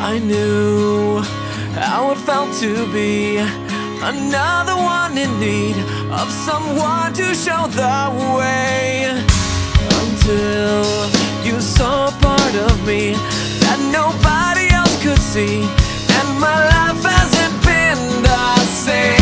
I knew how it felt to be another one in need of someone to show the way, until you saw a part of me that nobody else could see, and my life hasn't been the same.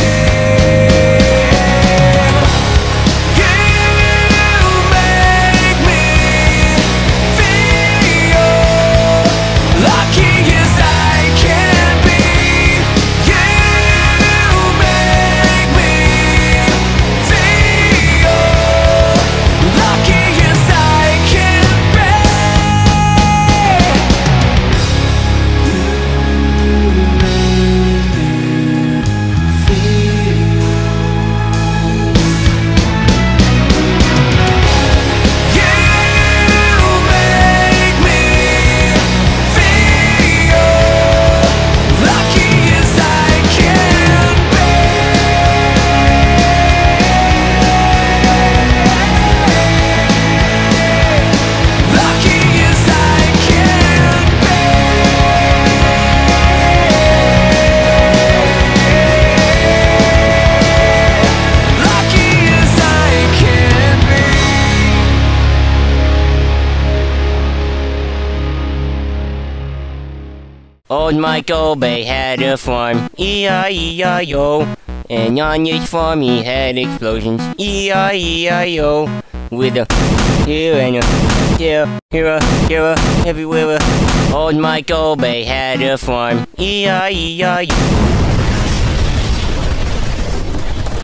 Old Michael Bay had a farm, E-I-E-I-O. And on his farm he had explosions, E-I-E-I-O. With a here and a here, everywhere. Old Michael Bay had a farm, E-I-E-I-O.